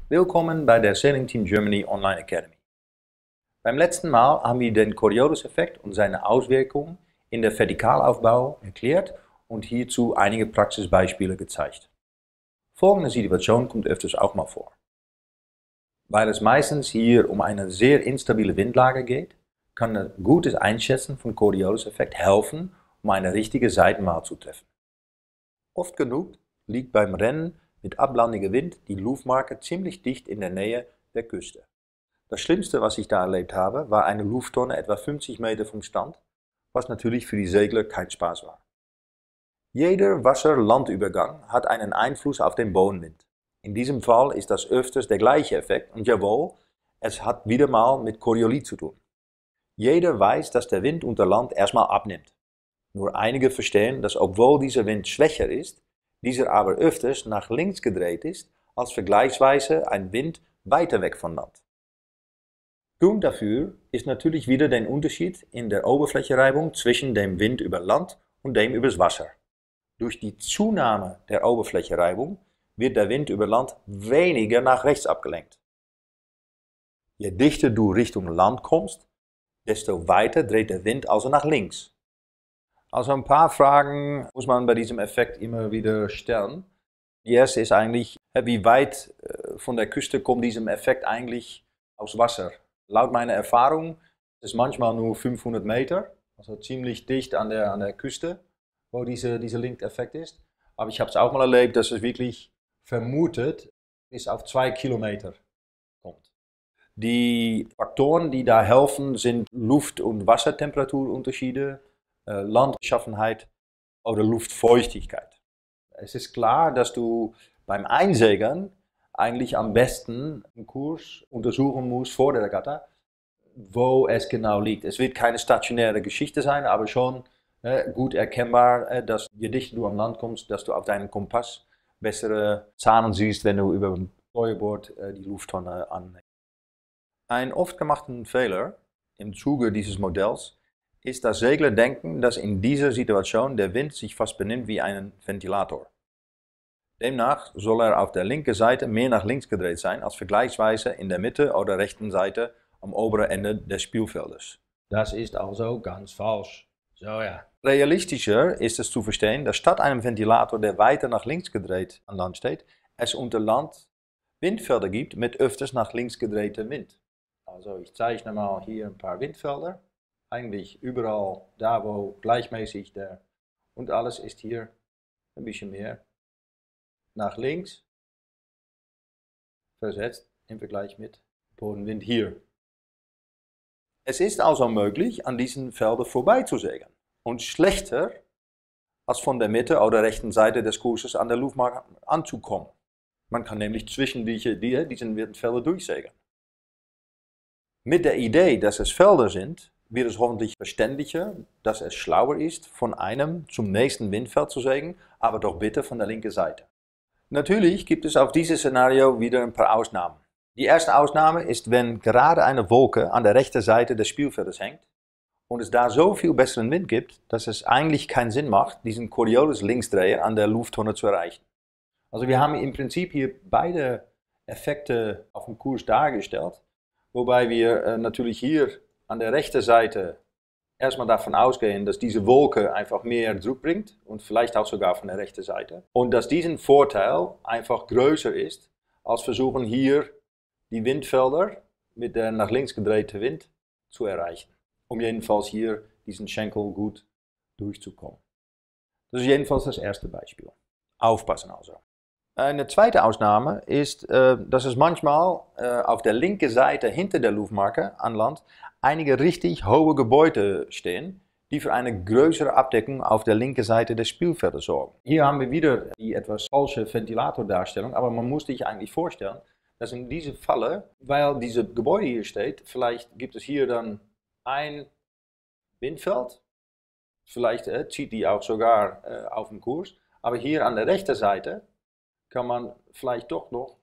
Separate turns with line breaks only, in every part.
Willkommen bei der Sailing Team Germany Online Academy. Beim letzten Mal haben wir den Coriolis-Effekt und seine Auswirkungen in der Vertikalaufbau erklärt und hierzu einige Praxisbeispiele gezeigt. Folgende Situation kommt öfters auch mal vor. Weil es meistens hier um eine sehr instabile Windlage geht, kann ein gutes Einschätzen von Coriolis-Effekt helfen, um eine richtige Seitenwahl zu treffen. Oft genug liegt beim Rennen mit ablandiger Wind die Luftmarke ziemlich dicht in der Nähe der Küste. Das Schlimmste, was ich da erlebt habe, war eine Lufttonne etwa 50 Meter vom Strand, was natürlich für die Segler kein Spaß war. Jeder Wasser-Landübergang hat einen Einfluss auf den Bodenwind. In diesem Fall ist das öfters der gleiche Effekt und jawohl, es hat wieder mal mit Coriolis zu tun. Jeder weiß, dass der Wind unter Land erstmal abnimmt. Nur einige verstehen, dass obwohl dieser Wind schwächer ist, dieser aber öfters nach links gedreht ist, als vergleichsweise ein Wind weiter weg von Land. Grund dafür ist natürlich wieder der Unterschied in der Oberflächenreibung zwischen dem Wind über Land und dem übers Wasser. Durch die Zunahme der Oberflächenreibung wird der Wind über Land weniger nach rechts abgelenkt. Je dichter du Richtung Land kommst, desto weiter dreht der Wind also nach links. Also ein paar Fragen muss man bei diesem Effekt immer wieder stellen. Die erste ist eigentlich, wie weit von der Küste kommt diesem Effekt eigentlich aus Wasser? Laut meiner Erfahrung ist es manchmal nur 500 Meter, also ziemlich dicht an der Küste, wo dieser Link-Effekt ist. Aber ich habe es auch mal erlebt, dass es wirklich vermutet bis auf 2 Kilometer kommt. Die Faktoren, die da helfen, sind Luft- und Wassertemperaturunterschiede, Landbeschaffenheit oder Luftfeuchtigkeit. Es ist klar, dass du beim Einsegeln eigentlich am besten einen Kurs untersuchen musst vor der Regatta, wo es genau liegt. Es wird keine stationäre Geschichte sein, aber schon gut erkennbar, dass je dichter du am Land kommst, dass du auf deinem Kompass bessere Zahlen siehst, wenn du über dem Steuerbord die Lufttonne anlegst. Ein oft gemachten Fehler im Zuge dieses Modells ist, dass Segler denken, dass in dieser Situation der Wind sich fast benimmt wie ein Ventilator. Demnach soll er auf der linken Seite mehr nach links gedreht sein als vergleichsweise in der Mitte oder rechten Seite am oberen Ende des Spielfeldes. Das ist also ganz falsch. So ja. Realistischer ist es zu verstehen, dass statt einem Ventilator, der weiter nach links gedreht an Land steht, es unter Land Windfelder gibt mit öfters nach links gedrehtem Wind. Also ich zeichne mal hier ein paar Windfelder. Eigentlich überall da, wo gleichmäßig und alles ist hier ein bisschen mehr nach links versetzt im Vergleich mit Bodenwind hier. Es ist also möglich, an diesen Feldern vorbeizusegeln und schlechter als von der Mitte oder rechten Seite des Kurses an der Luftmarke anzukommen. Man kann nämlich zwischen diesen Windfeldern durchsegeln. Mit der Idee, dass es Felder sind, wird es hoffentlich verständlicher, dass es schlauer ist, von einem zum nächsten Windfeld zu segeln, aber doch bitte von der linken Seite. Natürlich gibt es auf dieses Szenario wieder ein paar Ausnahmen. Die erste Ausnahme ist, wenn gerade eine Wolke an der rechten Seite des Spielfeldes hängt und es da so viel besseren Wind gibt, dass es eigentlich keinen Sinn macht, diesen Coriolis-Linksdreher an der Lufttonne zu erreichen. Also wir haben im Prinzip hier beide Effekte auf dem Kurs dargestellt, wobei wir natürlich hier an der rechten Seite erstmal davon ausgehen, dass diese Wolke einfach mehr Druck bringt und vielleicht auch sogar von der rechten Seite. Und dass diesen Vorteil einfach größer ist, als versuchen hier die Windfelder mit der nach links gedrehten Wind zu erreichen. Um jedenfalls hier diesen Schenkel gut durchzukommen. Das ist jedenfalls das erste Beispiel. Aufpassen also. Eine zweite Ausnahme ist, dass es manchmal auf der linken Seite hinter der Luftmarke an Land einige richtig hohe Gebäude stehen, die für eine größere Abdeckung auf der linken Seite des Spielfeldes sorgen. Hier haben wir wieder die etwas falsche Ventilatordarstellung, aber man muss sich eigentlich vorstellen, dass in diesem Falle, weil diese Gebäude hier steht, vielleicht gibt es hier dann ein Windfeld, vielleicht zieht die auch sogar auf den Kurs, aber hier an der rechten Seite kann man vielleicht doch noch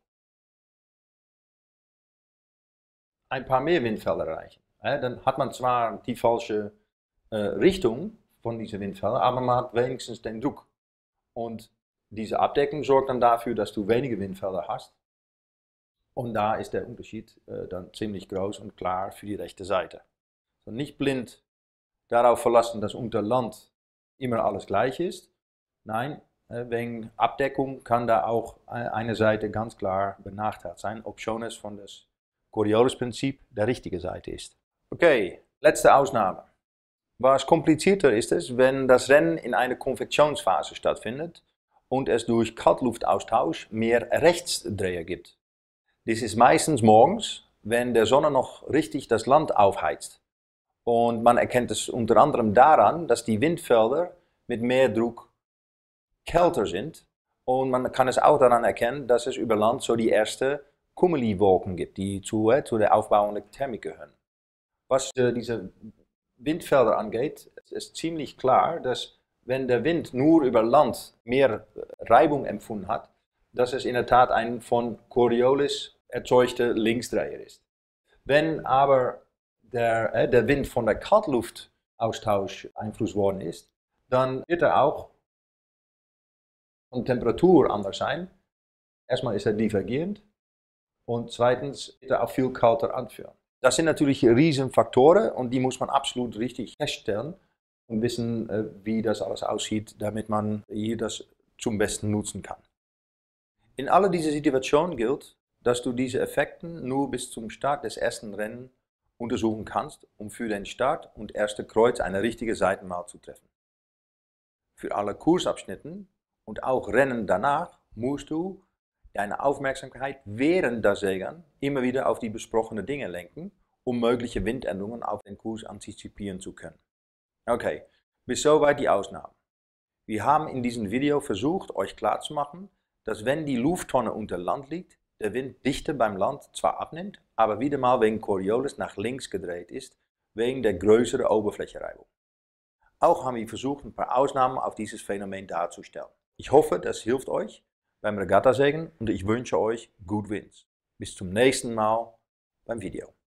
ein paar mehr Windfelder erreichen. Dann hat man zwar die falsche Richtung von diesen Windfeldern, aber man hat wenigstens den Druck. Und diese Abdeckung sorgt dann dafür, dass du weniger Windfelder hast Und da ist der Unterschied dann ziemlich groß und klar für die rechte Seite. So nicht blind darauf verlassen, dass unter Land immer alles gleich ist. Nein, wegen Abdeckung kann da auch eine Seite ganz klar benachteiligt sein, obschon es von das Coriolis-Prinzip der richtige Seite ist. Okay, letzte Ausnahme. Was komplizierter ist es, wenn das Rennen in einer Konvektionsphase stattfindet und es durch Kaltluftaustausch mehr Rechtsdreher gibt. Dies ist meistens morgens, wenn der Sonne noch richtig das Land aufheizt. Und man erkennt es unter anderem daran, dass die Windfelder mit mehr Druck kälter sind. Und man kann es auch daran erkennen, dass es über Land so die ersten Cumuliwolken gibt, die zu der aufbauenden Thermik gehören. Was diese Windfelder angeht, ist ziemlich klar, dass wenn der Wind nur über Land mehr Reibung empfunden hat, dass es in der Tat ein von Coriolis erzeugter Linksdreher ist. Wenn aber der Wind von der Kaltluftaustausch beeinflusst worden ist, dann wird er auch von Temperatur anders sein. Erstmal ist er divergierend und zweitens wird er auch viel kälter anfühlen. Das sind natürlich Riesenfaktoren und die muss man absolut richtig feststellen und wissen, wie das alles aussieht, damit man hier das zum Besten nutzen kann. In all diesen Situationen gilt, dass du diese Effekte nur bis zum Start des ersten Rennens untersuchen kannst, um für den Start und erste Kreuz eine richtige Seitenwahl zu treffen. Für alle Kursabschnitten und auch Rennen danach musst du deine Aufmerksamkeit während der Segeln immer wieder auf die besprochenen Dinge lenken, um mögliche Windänderungen auf den Kurs antizipieren zu können. Okay, bis soweit die Ausnahmen. Wir haben in diesem Video versucht, euch klarzumachen, dass wenn die Lufttonne unter Land liegt, der Wind dichter beim Land zwar abnimmt, aber wieder mal wegen Coriolis nach links gedreht ist, wegen der größeren Oberflächenreibung. Auch haben wir versucht, ein paar Ausnahmen auf dieses Phänomen darzustellen. Ich hoffe, das hilft euch beim Regattasegeln und ich wünsche euch gut Wind. Bis zum nächsten Mal beim Video.